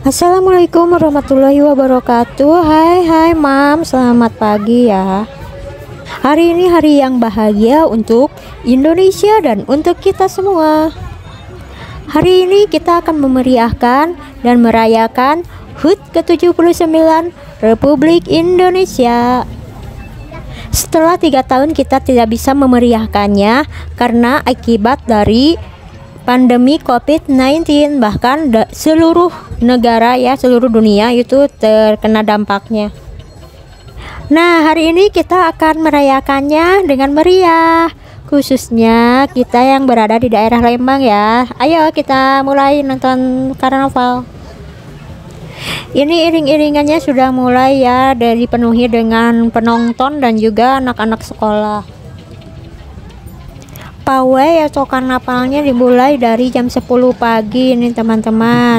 Assalamualaikum warahmatullahi wabarakatuh. Hai Mam, selamat pagi ya. Hari ini hari yang bahagia untuk Indonesia dan untuk kita semua. Hari ini kita akan memeriahkan dan merayakan HUT ke-79 Republik Indonesia. Setelah 3 tahun kita tidak bisa memeriahkannya karena akibat dari pandemi COVID-19, bahkan seluruh negara ya, seluruh dunia itu terkena dampaknya. Nah, hari ini kita akan merayakannya dengan meriah, khususnya kita yang berada di daerah Lembang ya. Ayo kita mulai nonton karnaval. Ini iring-iringannya sudah mulai ya, dipenuhi dengan penonton dan juga anak-anak sekolah. Pawai atau karnavalnya dimulai dari jam 10 pagi nih teman-teman.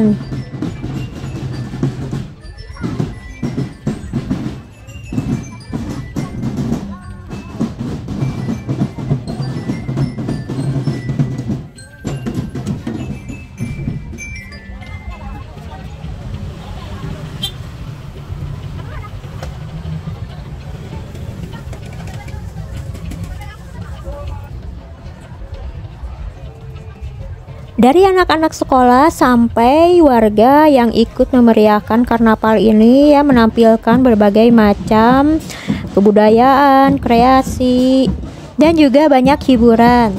Dari anak-anak sekolah sampai warga yang ikut memeriahkan karnaval ini ya, menampilkan berbagai macam kebudayaan, kreasi, dan juga banyak hiburan.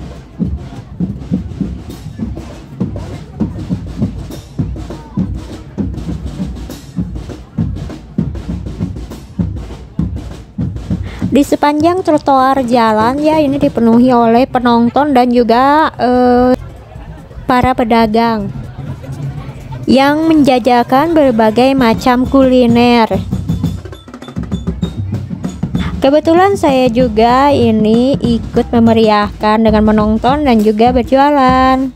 Di sepanjang trotoar jalan ya, ini dipenuhi oleh penonton dan juga para pedagang yang menjajakan berbagai macam kuliner. Kebetulan saya juga ini ikut memeriahkan dengan menonton dan juga berjualan.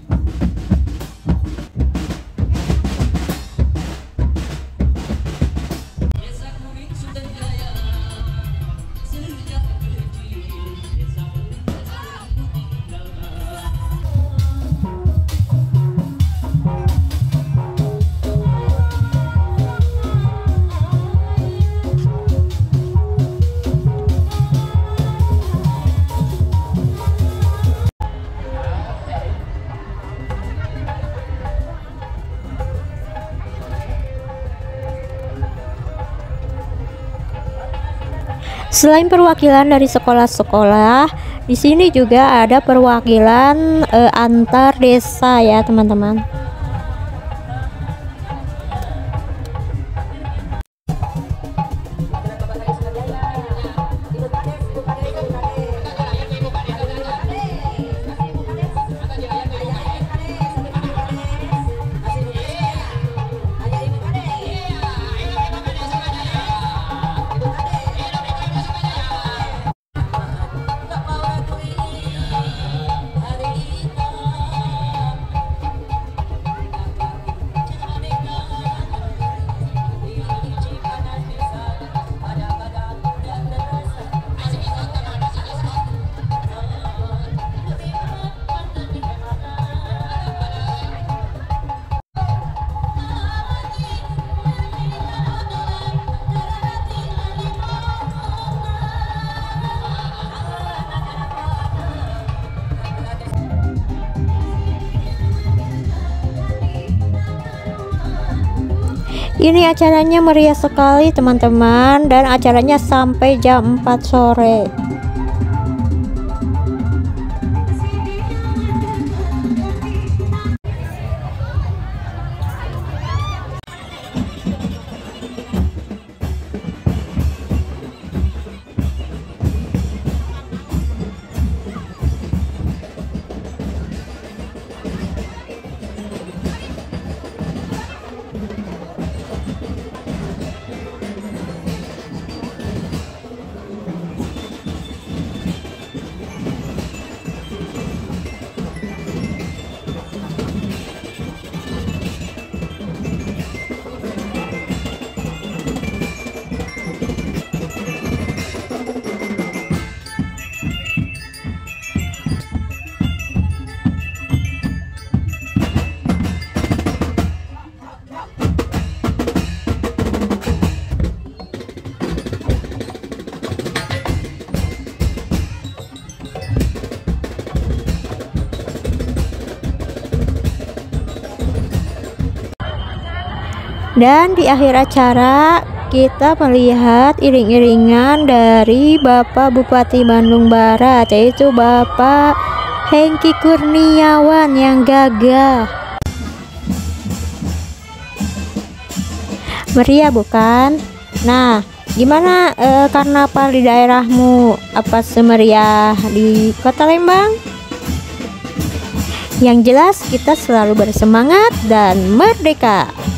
Selain perwakilan dari sekolah-sekolah, di sini juga ada perwakilan antar desa ya, teman-teman. Ini acaranya meriah sekali teman-teman, dan acaranya sampai jam 4 sore. Dan di akhir acara kita melihat iring-iringan dari Bapak Bupati Bandung Barat, yaitu Bapak Hengki Kurniawan yang gagah. Meriah bukan? Nah, gimana karnaval di daerahmu? Apa semeriah di Kota Lembang? Yang jelas kita selalu bersemangat dan merdeka.